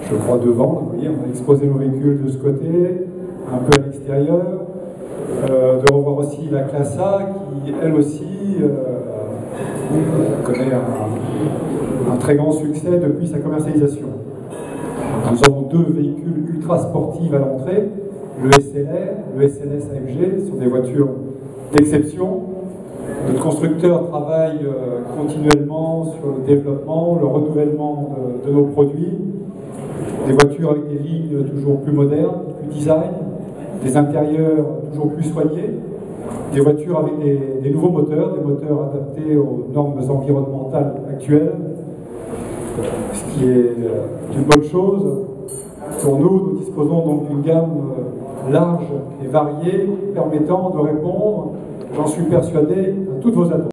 je crois devant. Vous voyez, on a exposé nos véhicules de ce côté, un peu à l'extérieur. De revoir aussi la classe A qui, elle aussi, connaît un très grand succès depuis sa commercialisation. Nous avons deux véhicules ultra sportifs à l'entrée, le SLR, le SLS AMG, ce sont des voitures d'exception. Notre constructeur travaille continuellement sur le développement, le renouvellement de nos produits, des voitures avec des lignes toujours plus modernes, plus design, des intérieurs toujours plus soignés, des voitures avec des nouveaux moteurs, des moteurs adaptés aux normes environnementales actuelles, ce qui est une bonne chose. Pour nous, nous disposons donc d'une gamme large et variée permettant de répondre, j'en suis persuadé, à toutes vos attentes.